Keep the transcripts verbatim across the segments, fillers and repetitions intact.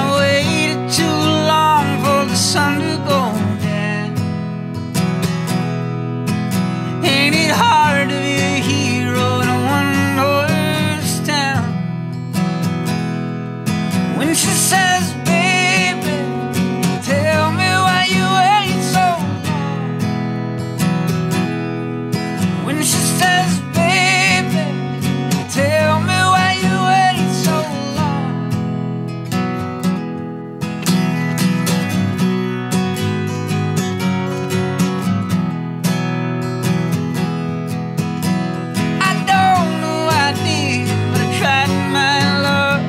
I waited too long for the sun to go down. Ain't it hard to be a hero in a one-horse town? When she says, baby, tell me why you wait so long. When she says, baby, tell me why you wait so long. I don't know what I did, but I tried my luck.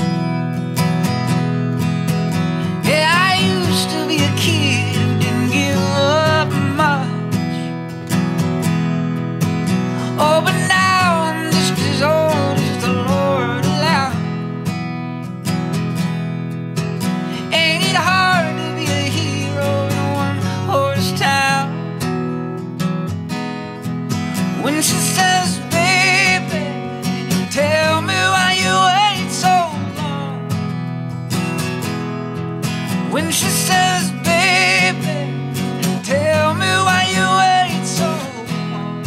Yeah, I used to be a kid who didn't give up much. Oh, but now I'm just as old as the Lord allowed. Ain't it hard to be a hero in a one-horse town? When she says, baby, tell me why you wait so long. When she says, baby, tell me why you wait so long.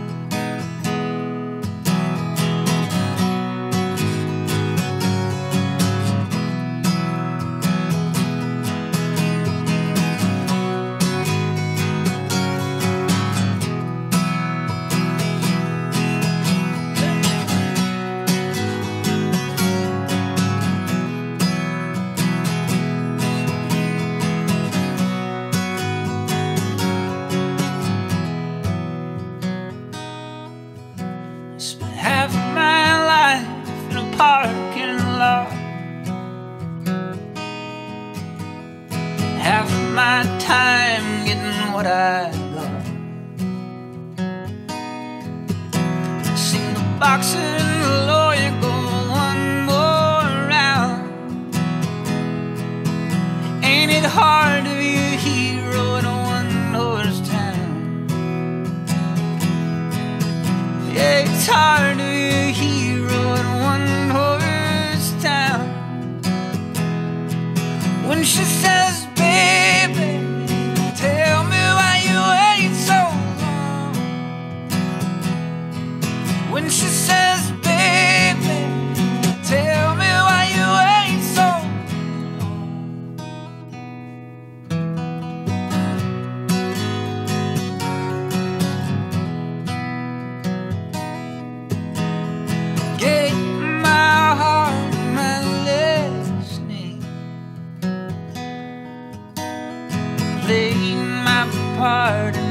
Spent half of my life in a parking lot, half of my time getting what I got. Seen the boxer and the lawyer go one more round. Ain't it hard to be a hero in a one-horse town? Yeah, it's hard to be a hero in a one-horse town. When she says, baby, tell me why you wait so long. When she says, baby, tell me why you wait so long. Gave my heart my listening, played my part in